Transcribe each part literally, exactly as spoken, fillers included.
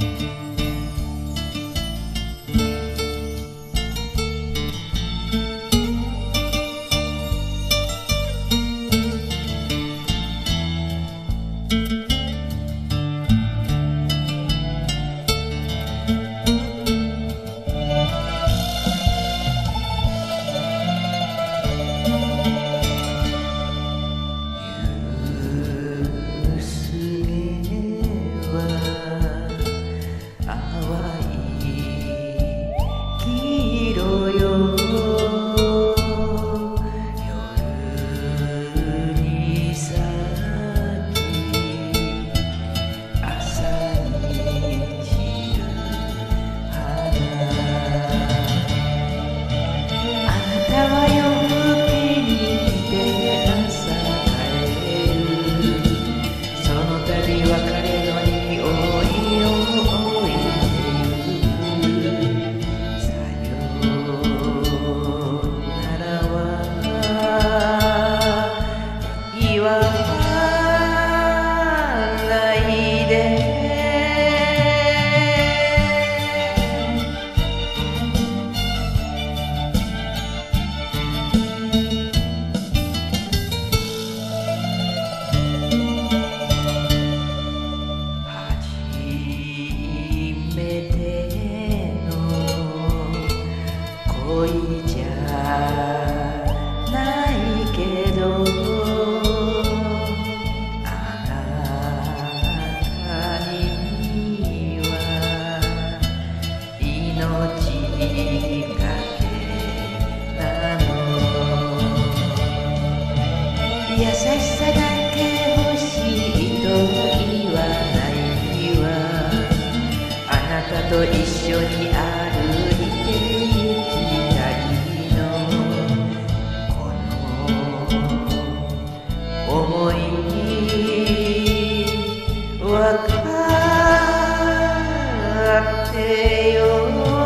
恋じゃないけどあなたには命がけなの。優しさだけ欲しいと言わないわ。あなたと一緒に歩いて思いわかってよ。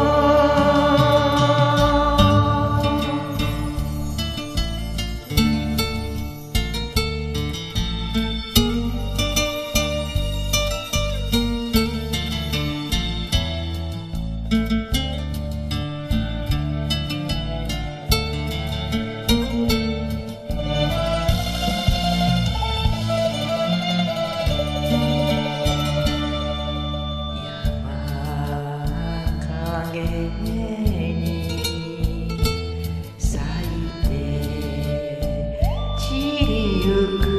咲いて散りゆく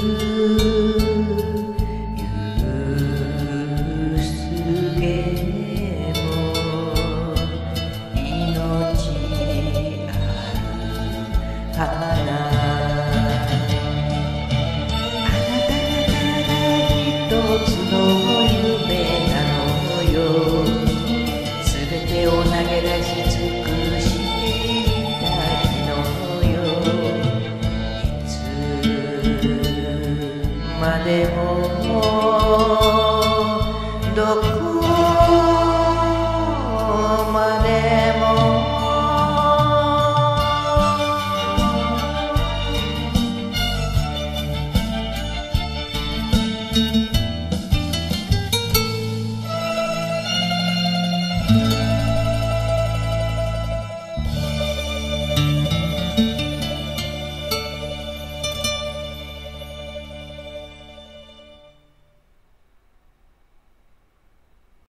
ゆすげも命ある花。あなたがただ一つの夢なのよ。全てを投げ出し尽くしていたいのよ。いつまでもどこ